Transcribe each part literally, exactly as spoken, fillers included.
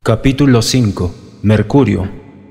Capítulo cinco. Mercurio.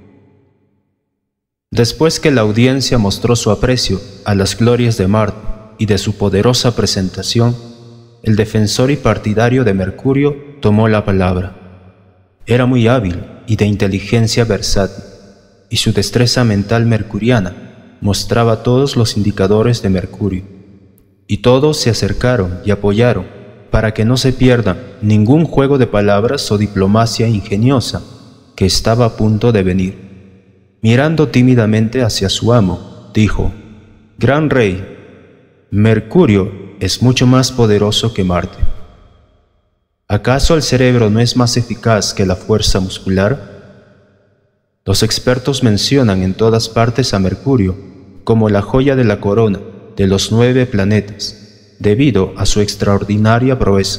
Después que la audiencia mostró su aprecio a las glorias de Marte y de su poderosa presentación, el defensor y partidario de Mercurio tomó la palabra. Era muy hábil y de inteligencia versátil, y su destreza mental mercuriana mostraba todos los indicadores de Mercurio, y todos se acercaron y apoyaron para que no se pierda ningún juego de palabras o diplomacia ingeniosa que estaba a punto de venir. Mirando tímidamente hacia su amo, dijo: «Gran rey, Mercurio es mucho más poderoso que Marte. ¿Acaso el cerebro no es más eficaz que la fuerza muscular? Los expertos mencionan en todas partes a Mercurio como la joya de la corona de los nueve planetas, debido a su extraordinaria proeza.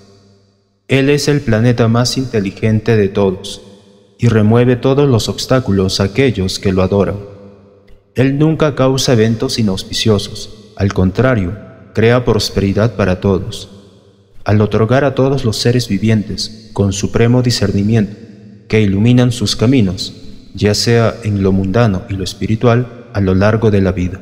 Él es el planeta más inteligente de todos y remueve todos los obstáculos a aquellos que lo adoran. Él nunca causa eventos inauspiciosos, al contrario, crea prosperidad para todos, al otorgar a todos los seres vivientes con supremo discernimiento que iluminan sus caminos, ya sea en lo mundano y lo espiritual, a lo largo de la vida.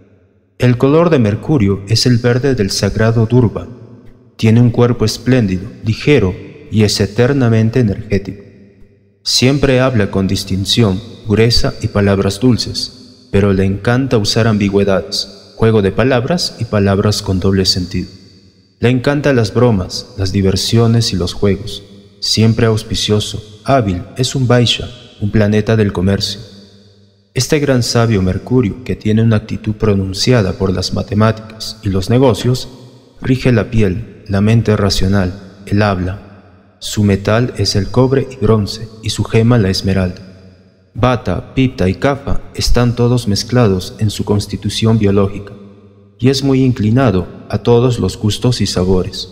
El color de Mercurio es el verde del sagrado Durba. Tiene un cuerpo espléndido, ligero y es eternamente energético. Siempre habla con distinción, pureza y palabras dulces, pero le encanta usar ambigüedades, juego de palabras y palabras con doble sentido. Le encantan las bromas, las diversiones y los juegos. Siempre auspicioso, hábil, es un Vaishya, un planeta del comercio. Este gran sabio Mercurio, que tiene una actitud pronunciada por las matemáticas y los negocios, rige la piel, la mente racional, el habla. Su metal es el cobre y bronce, y su gema la esmeralda. Vata, Pitta y Kapha están todos mezclados en su constitución biológica, y es muy inclinado a todos los gustos y sabores.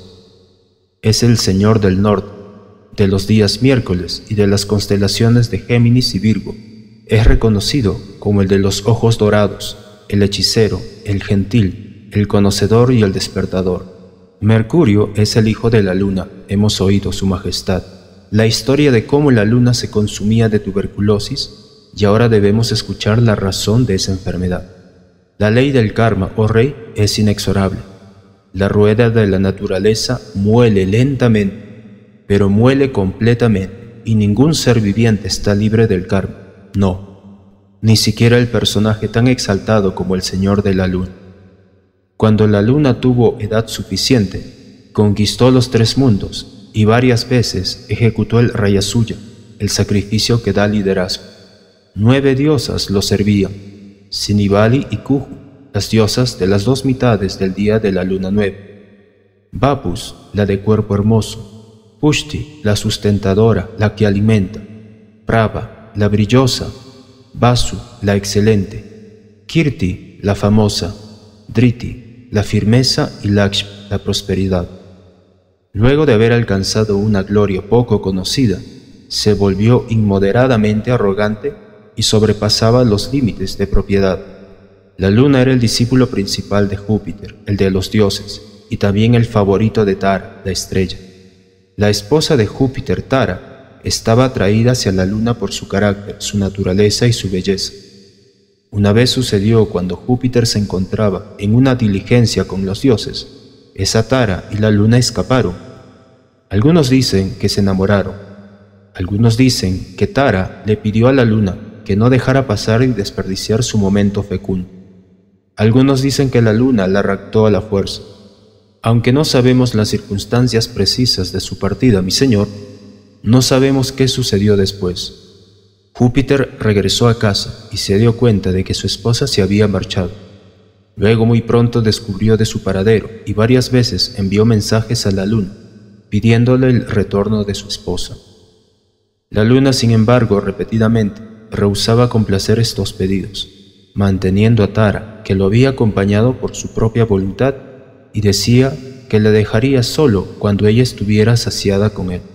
Es el señor del norte, de los días miércoles y de las constelaciones de Géminis y Virgo. Es reconocido como el de los ojos dorados, el hechicero, el gentil, el conocedor y el despertador. Mercurio es el hijo de la luna, hemos oído su majestad, la historia de cómo la luna se consumía de tuberculosis, y ahora debemos escuchar la razón de esa enfermedad. La ley del karma, oh rey, es inexorable. La rueda de la naturaleza muele lentamente, pero muele completamente, y ningún ser viviente está libre del karma. No, ni siquiera el personaje tan exaltado como el Señor de la Luna. Cuando la Luna tuvo edad suficiente, conquistó los tres mundos y varias veces ejecutó el Rayasuya, el sacrificio que da liderazgo. Nueve diosas lo servían: Sinivali y Kuju, las diosas de las dos mitades del día de la luna nueva; Vapus, la de cuerpo hermoso; Pushti, la sustentadora, la que alimenta; Prava, la brillosa; Vasu, la excelente; Kirti, la famosa; Driti, la firmeza; y Lakshmi, la prosperidad. Luego de haber alcanzado una gloria poco conocida, se volvió inmoderadamente arrogante y sobrepasaba los límites de propiedad. La luna era el discípulo principal de Júpiter, el de los dioses, y también el favorito de Tara, la estrella. La esposa de Júpiter, Tara, estaba atraída hacia la luna por su carácter, su naturaleza y su belleza. Una vez sucedió cuando Júpiter se encontraba en una diligencia con los dioses. Esa Tara y la luna escaparon. Algunos dicen que se enamoraron. Algunos dicen que Tara le pidió a la luna que no dejara pasar y desperdiciar su momento fecundo. Algunos dicen que la luna la raptó a la fuerza. Aunque no sabemos las circunstancias precisas de su partida, mi señor, no sabemos qué sucedió después. Júpiter regresó a casa y se dio cuenta de que su esposa se había marchado. Luego muy pronto descubrió de su paradero y varias veces envió mensajes a la luna, pidiéndole el retorno de su esposa. La luna, sin embargo, repetidamente rehusaba complacer estos pedidos, manteniendo a Tara, que lo había acompañado por su propia voluntad, y decía que le dejaría solo cuando ella estuviera saciada con él.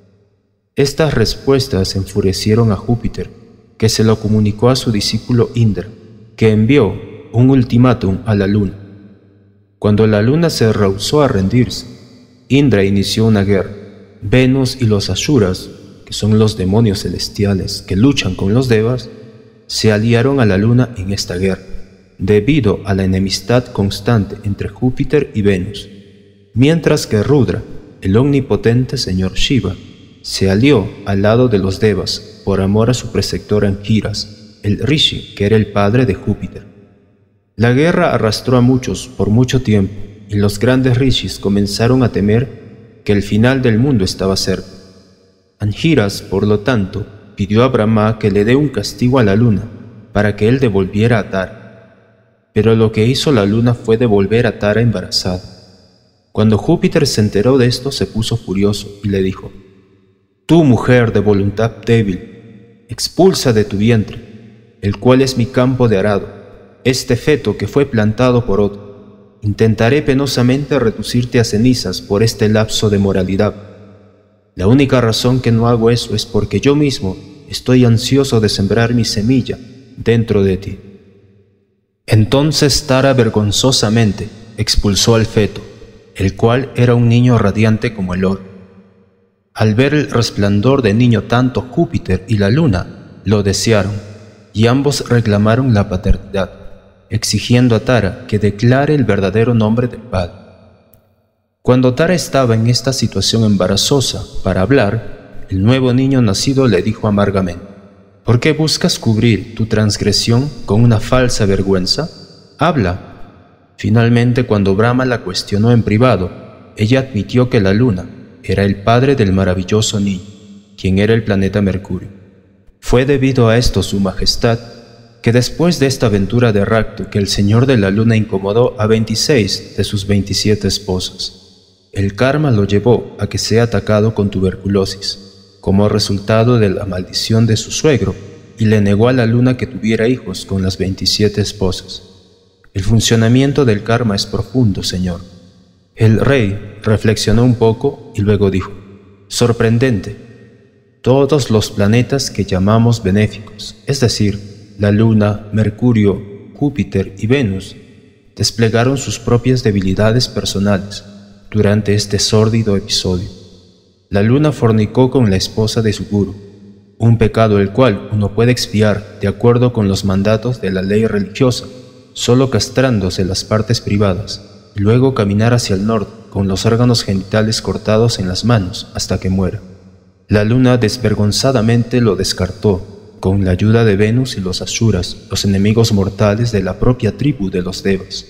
Estas respuestas enfurecieron a Júpiter, que se lo comunicó a su discípulo Indra, que envió un ultimátum a la luna. Cuando la luna se rehusó a rendirse, Indra inició una guerra. Venus y los Asuras, que que son los demonios celestiales que luchan con los devas, se aliaron a la luna en esta guerra, debido a la enemistad constante entre Júpiter y Venus, mientras que Rudra, el omnipotente señor Shiva, se alió al lado de los devas por amor a su preceptor Angiras, el Rishi, que era el padre de Júpiter. La guerra arrastró a muchos por mucho tiempo, y los grandes rishis comenzaron a temer que el final del mundo estaba cerca. Angiras, por lo tanto, pidió a Brahma que le dé un castigo a la luna para que él devolviera a Tara. Pero lo que hizo la luna fue devolver a Tara embarazada. Cuando Júpiter se enteró de esto, se puso furioso y le dijo: «Tú, mujer de voluntad débil, expulsa de tu vientre, el cual es mi campo de arado, este feto que fue plantado por otro. Intentaré penosamente reducirte a cenizas por este lapso de moralidad. La única razón que no hago eso es porque yo mismo estoy ansioso de sembrar mi semilla dentro de ti». Entonces Tara vergonzosamente expulsó al feto, el cual era un niño radiante como el oro. Al ver el resplandor de niño, tanto Júpiter y la luna lo desearon, y ambos reclamaron la paternidad, exigiendo a Tara que declare el verdadero nombre del padre. Cuando Tara estaba en esta situación embarazosa para hablar, el nuevo niño nacido le dijo amargamente: «¿Por qué buscas cubrir tu transgresión con una falsa vergüenza? Habla». Finalmente, cuando Brahma la cuestionó en privado, ella admitió que la luna era el padre del maravilloso niño, quien era el planeta Mercurio. Fue debido a esto, su majestad, que después de esta aventura de rapto que el señor de la luna incomodó a veintiséis de sus veintisiete esposas, el karma lo llevó a que sea atacado con tuberculosis, como resultado de la maldición de su suegro, y le negó a la luna que tuviera hijos con las veintisiete esposas. El funcionamiento del karma es profundo, señor. El rey reflexionó un poco y luego dijo: «Sorprendente. Todos los planetas que llamamos benéficos, es decir, la Luna, Mercurio, Júpiter y Venus, desplegaron sus propias debilidades personales durante este sórdido episodio. La Luna fornicó con la esposa de su gurú, un pecado el cual uno puede expiar de acuerdo con los mandatos de la ley religiosa, solo castrándose las partes privadas, y luego caminar hacia el norte con los órganos genitales cortados en las manos hasta que muera. La luna desvergonzadamente lo descartó, con la ayuda de Venus y los Asuras, los enemigos mortales de la propia tribu de los Devas.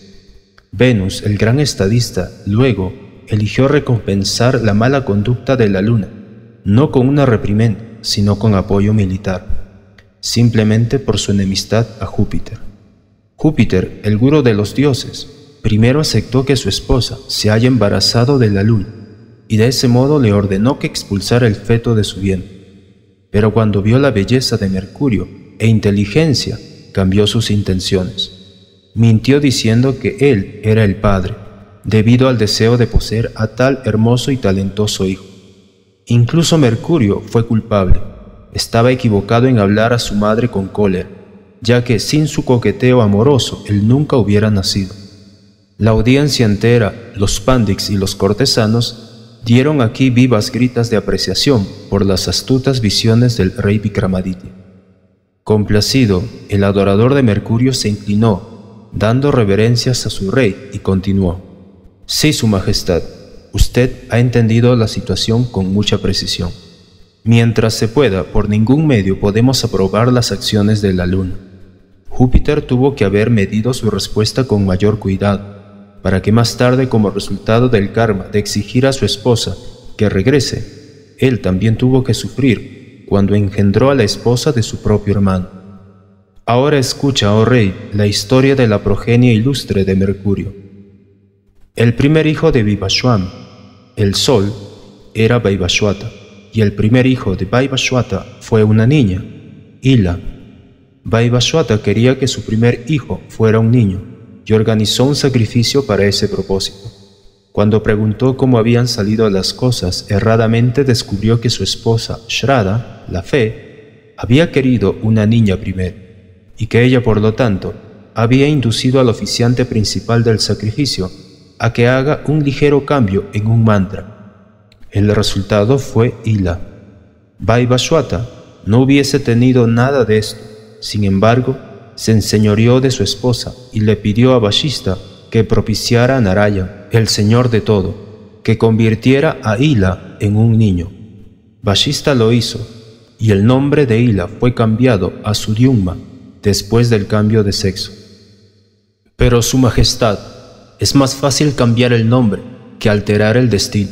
Venus, el gran estadista, luego eligió recompensar la mala conducta de la luna, no con una reprimenda, sino con apoyo militar, simplemente por su enemistad a Júpiter. Júpiter, el gurú de los dioses, primero aceptó que su esposa se haya embarazado de la luna, y de ese modo le ordenó que expulsara el feto de su vientre. Pero cuando vio la belleza de Mercurio e inteligencia, cambió sus intenciones. Mintió diciendo que él era el padre, debido al deseo de poseer a tal hermoso y talentoso hijo. Incluso Mercurio fue culpable. Estaba equivocado en hablar a su madre con cólera, ya que sin su coqueteo amoroso él nunca hubiera nacido. La audiencia entera, los pandiks y los cortesanos, dieron aquí vivas gritas de apreciación por las astutas visiones del rey Vikramaditya. Complacido, el adorador de Mercurio se inclinó, dando reverencias a su rey, y continuó: «Sí, su majestad, usted ha entendido la situación con mucha precisión. Mientras se pueda, por ningún medio podemos aprobar las acciones de la luna. Júpiter tuvo que haber medido su respuesta con mayor cuidado, para que más tarde, como resultado del karma de exigir a su esposa que regrese, él también tuvo que sufrir cuando engendró a la esposa de su propio hermano. Ahora escucha, oh rey, la historia de la progenie ilustre de Mercurio. El primer hijo de Vivaswam, el Sol, era Vaivashvata, y el primer hijo de Vaivashvata fue una niña, Ila. Vaivashvata quería que su primer hijo fuera un niño, y organizó un sacrificio para ese propósito. Cuando preguntó cómo habían salido las cosas, erradamente descubrió que su esposa, Shraddha, la fe, había querido una niña primero, y que ella, por lo tanto, había inducido al oficiante principal del sacrificio a que haga un ligero cambio en un mantra. El resultado fue Ila. Vaivashvata no hubiese tenido nada de esto. Sin embargo, se enseñoreó de su esposa y le pidió a Vashista que propiciara a Narayan, el Señor de todo, que convirtiera a Ila en un niño. Vashista lo hizo, y el nombre de Ila fue cambiado a Sudyumna después del cambio de sexo. Pero Su Majestad, es más fácil cambiar el nombre que alterar el destino.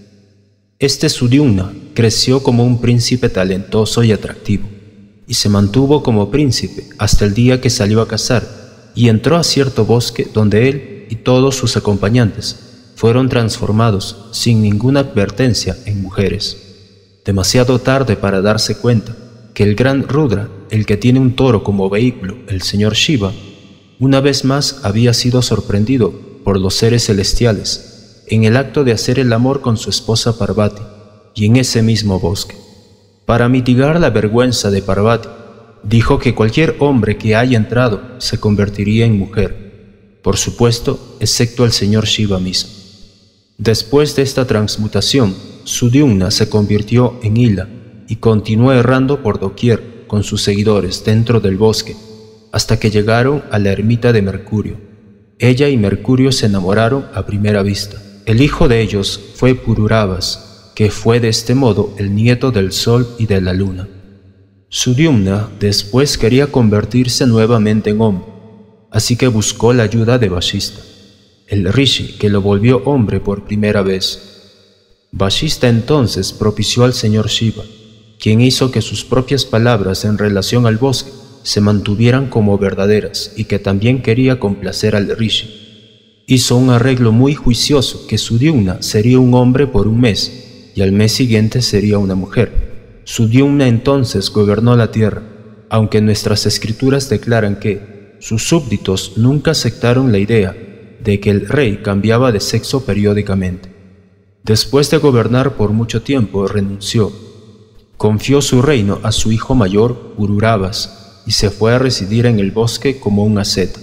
Este Sudyumna creció como un príncipe talentoso y atractivo, y se mantuvo como príncipe hasta el día que salió a cazar y entró a cierto bosque donde él y todos sus acompañantes fueron transformados sin ninguna advertencia en mujeres. Demasiado tarde para darse cuenta que el gran Rudra, el que tiene un toro como vehículo, el señor Shiva, una vez más había sido sorprendido por los seres celestiales en el acto de hacer el amor con su esposa Parvati, y en ese mismo bosque. Para mitigar la vergüenza de Parvati, dijo que cualquier hombre que haya entrado se convertiría en mujer, por supuesto, excepto el señor Shiva mismo. Después de esta transmutación, Sudyumna se convirtió en Ila y continuó errando por doquier con sus seguidores dentro del bosque, hasta que llegaron a la ermita de Mercurio. Ella y Mercurio se enamoraron a primera vista. El hijo de ellos fue Pururabhas, que fue de este modo el nieto del sol y de la luna. Sudyumna después quería convertirse nuevamente en hombre, así que buscó la ayuda de Vashista, el rishi que lo volvió hombre por primera vez. Vashista entonces propició al señor Shiva, quien hizo que sus propias palabras en relación al bosque se mantuvieran como verdaderas y que también quería complacer al rishi. Hizo un arreglo muy juicioso que Sudyumna sería un hombre por un mes y al mes siguiente sería una mujer. Sudyumna entonces gobernó la tierra, aunque nuestras escrituras declaran que sus súbditos nunca aceptaron la idea de que el rey cambiaba de sexo periódicamente. Después de gobernar por mucho tiempo, renunció. Confió su reino a su hijo mayor, Pururabhas, y se fue a residir en el bosque como un asceta.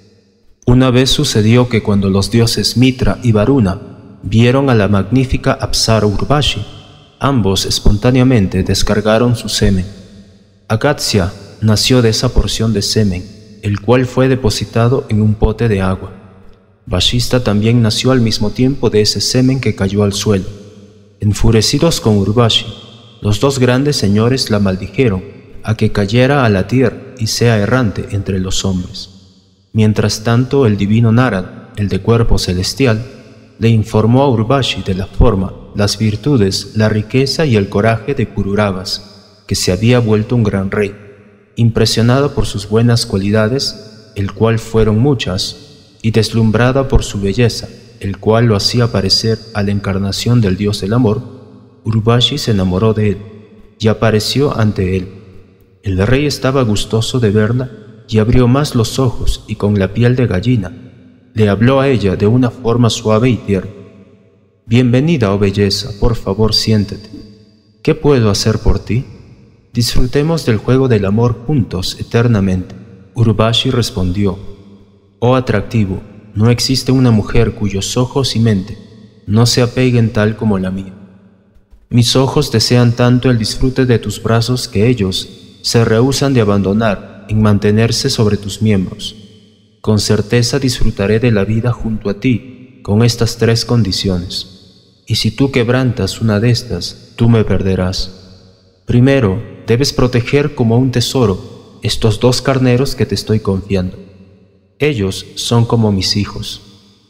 Una vez sucedió que cuando los dioses Mitra y Varuna vieron a la magnífica Apsara Urvashi, ambos espontáneamente descargaron su semen. Agastya nació de esa porción de semen, el cual fue depositado en un pote de agua. Vashista también nació al mismo tiempo de ese semen que cayó al suelo. Enfurecidos con Urvashi, los dos grandes señores la maldijeron a que cayera a la tierra y sea errante entre los hombres. Mientras tanto, el divino Narada, el de cuerpo celestial, le informó a Urvashi de la forma, las virtudes, la riqueza y el coraje de Pururabhas, que se había vuelto un gran rey. Impresionado por sus buenas cualidades, el cual fueron muchas, y deslumbrada por su belleza, el cual lo hacía parecer a la encarnación del dios del amor, Urvashi se enamoró de él y apareció ante él. El rey estaba gustoso de verla y abrió más los ojos y con la piel de gallina le habló a ella de una forma suave y tierna. «Bienvenida, oh belleza, por favor siéntate. ¿Qué puedo hacer por ti? Disfrutemos del juego del amor juntos eternamente». Urvashi respondió: «Oh atractivo, no existe una mujer cuyos ojos y mente no se apeguen tal como la mía. Mis ojos desean tanto el disfrute de tus brazos que ellos se rehúsan de abandonar en mantenerse sobre tus miembros. Con certeza disfrutaré de la vida junto a ti con estas tres condiciones, y si tú quebrantas una de estas, tú me perderás. Primero, debes proteger como un tesoro estos dos carneros que te estoy confiando. Ellos son como mis hijos.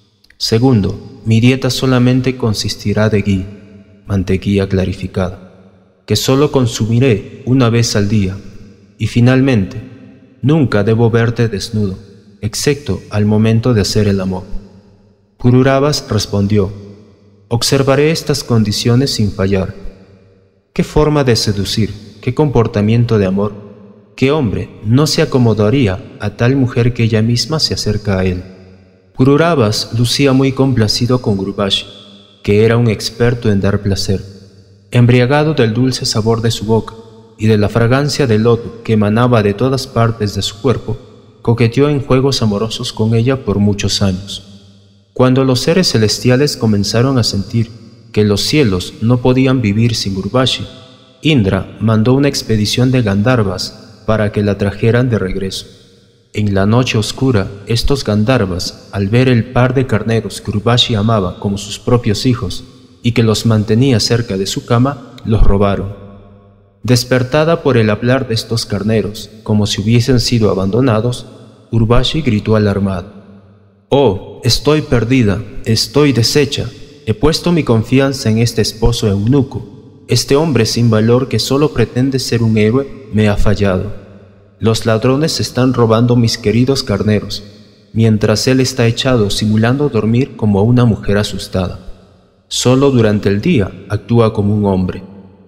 Segundo, mi dieta solamente consistirá de ghee, mantequilla clarificada, que solo consumiré una vez al día. Y finalmente, nunca debo verte desnudo, excepto al momento de hacer el amor». Pururabhas respondió: «Observaré estas condiciones sin fallar». ¿Qué forma de seducir? ¿Qué comportamiento de amor? ¿Qué hombre no se acomodaría a tal mujer que ella misma se acerca a él? Pururabhas lucía muy complacido con Urvashi, que era un experto en dar placer. Embriagado del dulce sabor de su boca y de la fragancia del loto que emanaba de todas partes de su cuerpo, coqueteó en juegos amorosos con ella por muchos años. Cuando los seres celestiales comenzaron a sentir que los cielos no podían vivir sin Urvashi, Indra mandó una expedición de Gandharvas para que la trajeran de regreso. En la noche oscura, estos Gandharvas, al ver el par de carneros que Urvashi amaba como sus propios hijos y que los mantenía cerca de su cama, los robaron. Despertada por el hablar de estos carneros, como si hubiesen sido abandonados, Urvashi gritó alarmado: «¡Oh, estoy perdida, estoy deshecha! He puesto mi confianza en este esposo eunuco. Este hombre sin valor que solo pretende ser un héroe me ha fallado. Los ladrones están robando mis queridos carneros, mientras él está echado simulando dormir como una mujer asustada. Solo durante el día actúa como un hombre».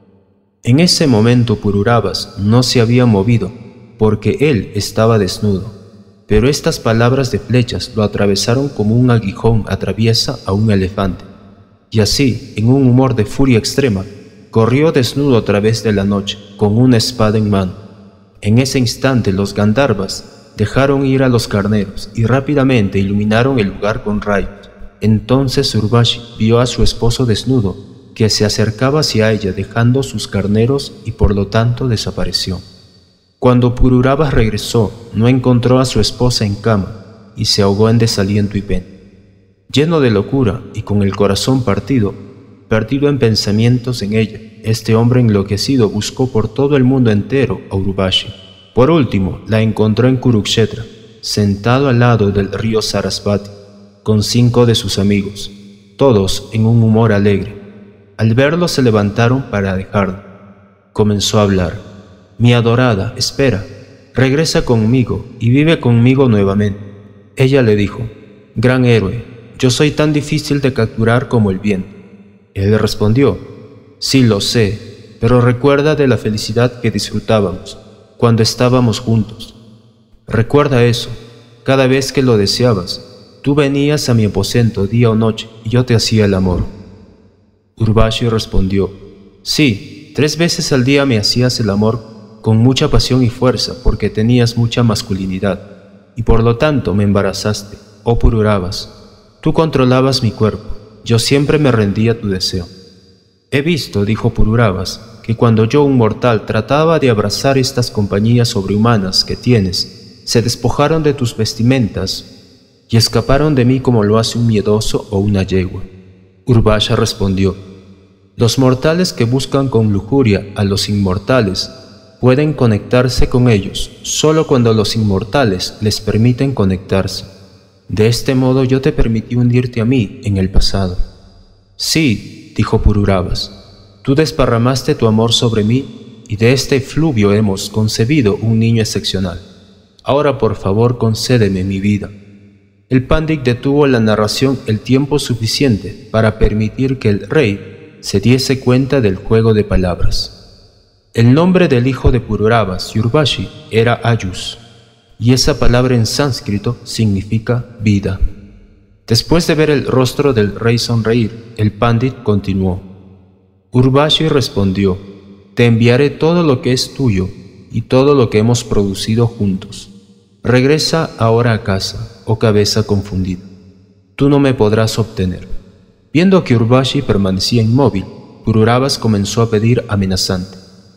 En ese momento Pururavas no se había movido, porque él estaba desnudo, pero estas palabras de flechas lo atravesaron como un aguijón atraviesa a un elefante, y así, en un humor de furia extrema, corrió desnudo a través de la noche, con una espada en mano. En ese instante los Gandharvas dejaron ir a los carneros y rápidamente iluminaron el lugar con rayos. Entonces Urvashi vio a su esposo desnudo, que se acercaba hacia ella dejando sus carneros y por lo tanto desapareció. Cuando Pururavas regresó, no encontró a su esposa en cama y se ahogó en desaliento y pena. Lleno de locura y con el corazón partido, perdido en pensamientos en ella, este hombre enloquecido buscó por todo el mundo entero a Urvashi. Por último, la encontró en Kurukshetra, sentado al lado del río Sarasvati, con cinco de sus amigos, todos en un humor alegre. Al verlo se levantaron para dejarlo. Comenzó a hablar: «Mi adorada, espera, regresa conmigo y vive conmigo nuevamente». Ella le dijo: «Gran héroe, yo soy tan difícil de capturar como el viento». Él respondió: «Sí lo sé, pero recuerda de la felicidad que disfrutábamos cuando estábamos juntos. Recuerda eso, cada vez que lo deseabas, tú venías a mi aposento día o noche y yo te hacía el amor». Urvashi respondió: «Sí, tres veces al día me hacías el amor con mucha pasión y fuerza porque tenías mucha masculinidad, y por lo tanto me embarazaste, oh Pururavas. Tú controlabas mi cuerpo, yo siempre me rendía a tu deseo». «He visto», dijo Pururavas, «que cuando yo, un mortal, trataba de abrazar estas compañías sobrehumanas que tienes, se despojaron de tus vestimentas y escaparon de mí como lo hace un miedoso o una yegua». Urvashi respondió: «Los mortales que buscan con lujuria a los inmortales pueden conectarse con ellos solo cuando los inmortales les permiten conectarse. De este modo yo te permití hundirte a mí en el pasado». «Sí», dijo Pururavas, «tú desparramaste tu amor sobre mí y de este efluvio hemos concebido un niño excepcional. Ahora por favor concédeme mi vida». El Pandit detuvo la narración el tiempo suficiente para permitir que el rey se diese cuenta del juego de palabras. El nombre del hijo de Pururavas, Urvashi, era Ayus, y esa palabra en sánscrito significa vida. Después de ver el rostro del rey sonreír, el Pandit continuó: Urvashi respondió: «Te enviaré todo lo que es tuyo y todo lo que hemos producido juntos. Regresa ahora a casa, oh cabeza confundida. Tú no me podrás obtener». Viendo que Urvashi permanecía inmóvil, Pururavas comenzó a pedir amenazante.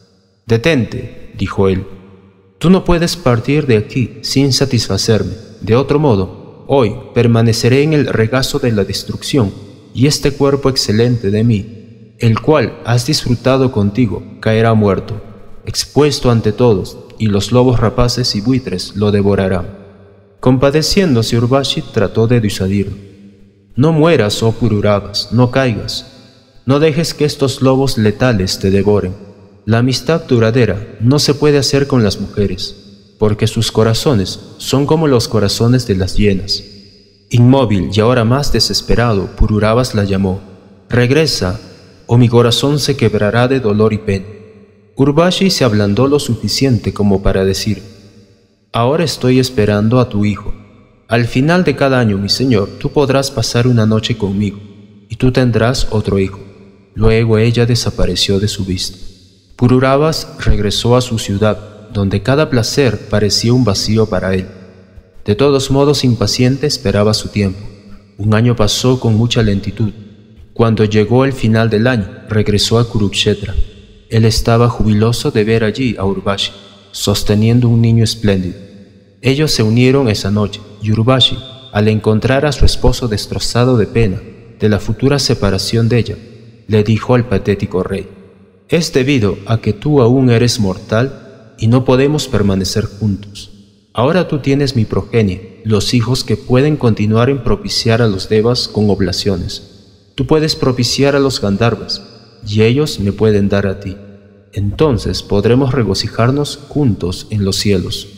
«Detente», dijo él. «Tú no puedes partir de aquí sin satisfacerme. De otro modo, hoy permaneceré en el regazo de la destrucción, y este cuerpo excelente de mí, el cual has disfrutado contigo, caerá muerto, expuesto ante todos, y los lobos rapaces y buitres lo devorarán». Compadeciéndose, Urvashi trató de disuadirlo. «No mueras, oh Pururavas, no caigas. No dejes que estos lobos letales te devoren. La amistad duradera no se puede hacer con las mujeres, porque sus corazones son como los corazones de las hienas». Inmóvil y ahora más desesperado, Pururavas la llamó: «Regresa, o mi corazón se quebrará de dolor y pena». Urvashi se ablandó lo suficiente como para decir: «Ahora estoy esperando a tu hijo. Al final de cada año, mi señor, tú podrás pasar una noche conmigo, y tú tendrás otro hijo». Luego ella desapareció de su vista. Pururavas regresó a su ciudad, donde cada placer parecía un vacío para él. De todos modos, impaciente, esperaba su tiempo. Un año pasó con mucha lentitud. Cuando llegó el final del año, regresó a Kurukshetra. Él estaba jubiloso de ver allí a Urvashi, sosteniendo un niño espléndido. Ellos se unieron esa noche, y Urvashi, al encontrar a su esposo destrozado de pena de la futura separación de ella, le dijo al patético rey: «Es debido a que tú aún eres mortal y no podemos permanecer juntos. Ahora tú tienes mi progenie, los hijos que pueden continuar en propiciar a los devas con oblaciones. Tú puedes propiciar a los Gandharvas, y ellos me pueden dar a ti. Entonces podremos regocijarnos juntos en los cielos».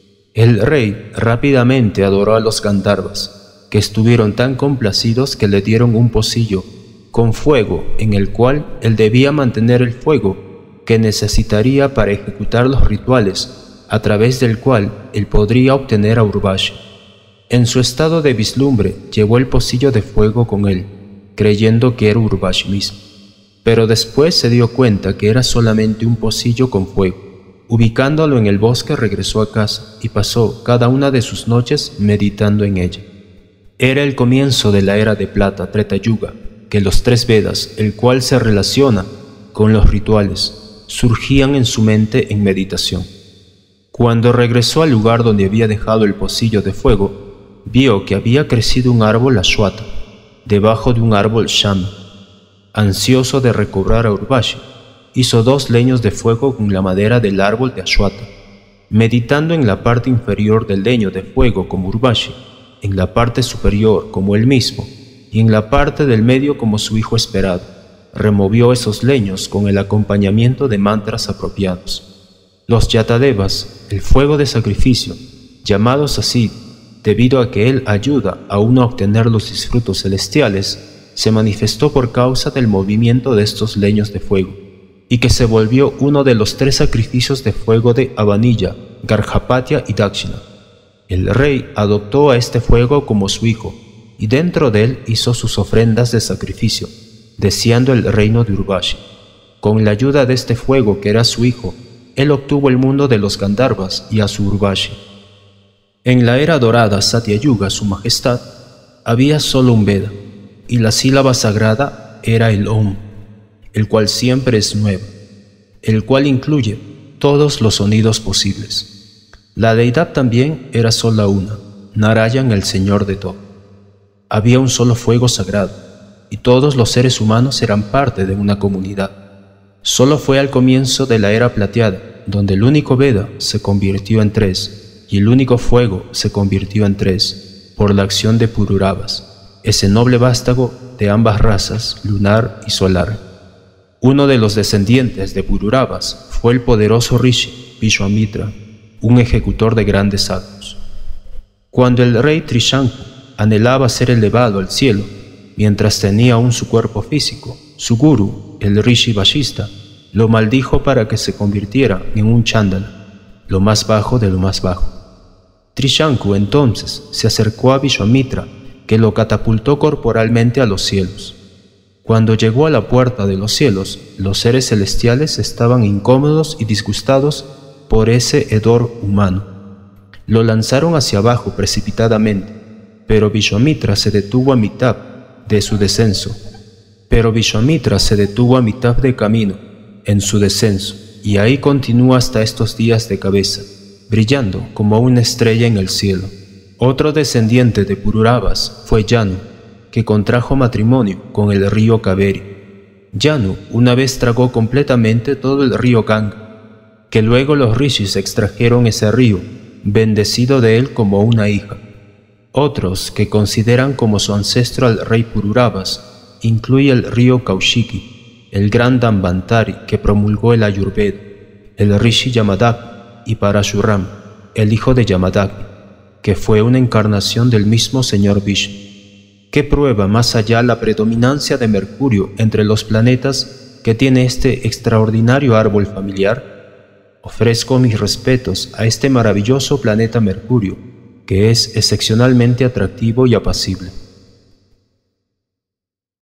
El rey rápidamente adoró a los Gandharvas, que estuvieron tan complacidos que le dieron un pocillo con fuego en el cual él debía mantener el fuego que necesitaría para ejecutar los rituales, a través del cual él podría obtener a Urvashi. En su estado de vislumbre llevó el pocillo de fuego con él, creyendo que era Urvashi mismo. Pero después se dio cuenta que era solamente un pocillo con fuego. Ubicándolo en el bosque, regresó a casa y pasó cada una de sus noches meditando en ella. Era el comienzo de la era de plata, Treta Yuga, que los tres Vedas, el cual se relaciona con los rituales, surgían en su mente en meditación. Cuando regresó al lugar donde había dejado el pocillo de fuego, vio que había crecido un árbol Ashwata, debajo de un árbol Shami. Ansioso de recobrar a Urvashi, hizo dos leños de fuego con la madera del árbol de Ashwata, meditando en la parte inferior del leño de fuego como Urvashi, en la parte superior como él mismo, y en la parte del medio como su hijo esperado. Removió esos leños con el acompañamiento de mantras apropiados. Los Yatadevas, el fuego de sacrificio, llamados así debido a que él ayuda a uno a obtener los disfrutos celestiales, se manifestó por causa del movimiento de estos leños de fuego, y que se volvió uno de los tres sacrificios de fuego de Avanilla, Garjapatya y Dakshina. El rey adoptó a este fuego como su hijo, y dentro de él hizo sus ofrendas de sacrificio, deseando el reino de Urvashi. Con la ayuda de este fuego que era su hijo, él obtuvo el mundo de los Gandharvas y a su Urvashi. En la era dorada Satya Yuga, su majestad, había solo un Veda, y la sílaba sagrada era el Om, el cual siempre es nuevo, el cual incluye todos los sonidos posibles. La deidad también era sola una, Narayan, el Señor de todo. Había un solo fuego sagrado, y todos los seres humanos eran parte de una comunidad. Solo fue al comienzo de la era plateada, donde el único Veda se convirtió en tres, y el único fuego se convirtió en tres, por la acción de Pururavas, ese noble vástago de ambas razas, lunar y solar. Uno de los descendientes de Pururavas fue el poderoso Rishi Vishwamitra, un ejecutor de grandes actos. Cuando el rey Trishanku anhelaba ser elevado al cielo, mientras tenía aún su cuerpo físico, su gurú, el Rishi Vashista, lo maldijo para que se convirtiera en un chándala, lo más bajo de lo más bajo. Trishanku entonces se acercó a Vishwamitra, que lo catapultó corporalmente a los cielos. Cuando llegó a la puerta de los cielos, los seres celestiales estaban incómodos y disgustados por ese hedor humano. Lo lanzaron hacia abajo precipitadamente, pero Vishwamitra se detuvo a mitad de su descenso. Pero Vishwamitra se detuvo a mitad de camino en su descenso, y ahí continúa hasta estos días de cabeza, brillando como una estrella en el cielo. Otro descendiente de Pururavas fue Yanu, que contrajo matrimonio con el río Kaveri. Yanu una vez tragó completamente todo el río Ganga, que luego los rishis extrajeron ese río, bendecido de él como una hija. Otros que consideran como su ancestro al rey Pururavas incluye el río Kaushiki, el gran Dambantari que promulgó el Ayurveda, el rishi Yamadagni y Parashuram, el hijo de Yamadagni, que fue una encarnación del mismo señor Vishnu. ¿Qué prueba más allá la predominancia de Mercurio entre los planetas que tiene este extraordinario árbol familiar? Ofrezco mis respetos a este maravilloso planeta Mercurio, que es excepcionalmente atractivo y apacible.